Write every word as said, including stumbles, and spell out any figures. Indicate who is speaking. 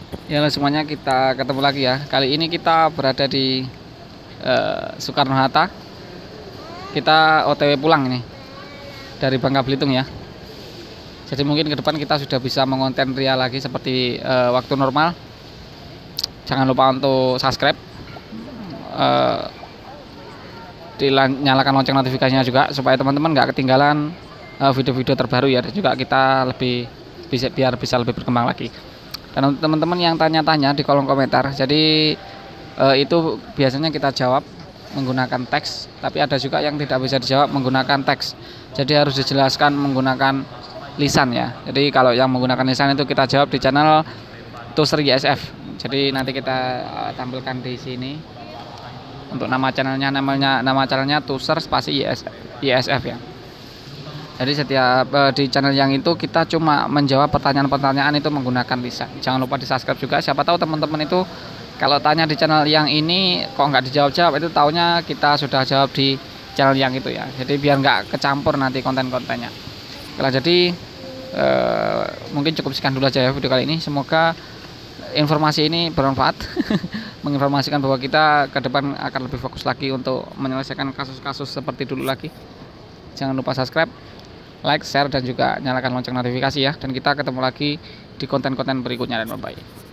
Speaker 1: Ya halo semuanya, kita ketemu lagi ya. Kali ini kita berada di eh, Soekarno-Hatta. Kita O T W pulang ini dari Bangka Belitung ya. Jadi mungkin ke depan kita sudah bisa mengonten Ria lagi seperti eh, waktu normal. Jangan lupa untuk subscribe, eh, dinyalakan lonceng notifikasinya juga supaya teman-teman nggak ketinggalan eh, video-video terbaru ya. Dan juga kita lebih bisa biar bisa lebih berkembang lagi. Dan untuk teman-teman yang tanya-tanya di kolom komentar, jadi eh, itu biasanya kita jawab menggunakan teks, tapi ada juga yang tidak bisa dijawab menggunakan teks. Jadi harus dijelaskan menggunakan lisan ya. Jadi kalau yang menggunakan lisan itu kita jawab di channel Tuser Y S F. Jadi nanti kita uh, tampilkan di sini untuk nama channelnya, namanya nama channelnya Tuser spasi Y S F ya. Jadi setiap uh, di channel yang itu kita cuma menjawab pertanyaan-pertanyaan itu menggunakan lisan. Jangan lupa di subscribe juga. Siapa tahu teman-teman itu kalau tanya di channel yang ini kok nggak dijawab-jawab, itu taunya kita sudah jawab di channel yang itu ya. Jadi biar nggak kecampur nanti konten-kontennya. Kalau jadi uh, mungkin cukup sekian dulu aja ya video kali ini. Semoga informasi ini bermanfaat. Menginformasikan bahwa kita ke depan akan lebih fokus lagi untuk menyelesaikan kasus-kasus seperti dulu lagi. Jangan lupa subscribe, like, share, dan juga nyalakan lonceng notifikasi ya. Dan kita ketemu lagi di konten-konten berikutnya, dan bye-bye.